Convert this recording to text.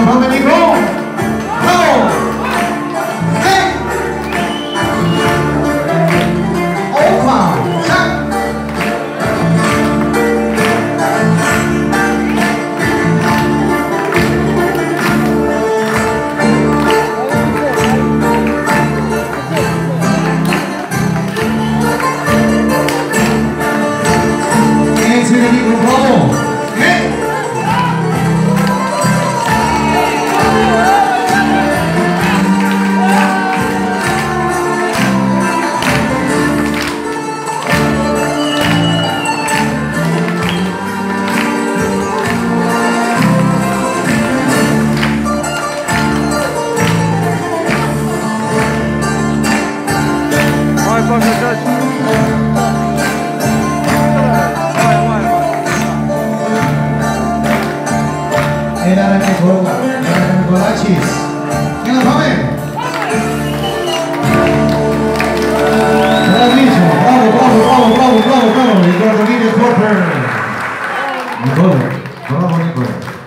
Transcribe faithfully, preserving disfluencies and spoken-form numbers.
nos vamos, Nico. ¡Vamos! ¡Hey! ¡Opa! ¡Sac! Ese Nico, vamos. ¡Hey! Era la Nicola, era la Nicolachis. ¿Quién la sabe? Bravísimo, bravo, bravo, bravo, bravo, bravo, bravo. Nicola Domínguez Popper. Nicola, bravo, Nicola.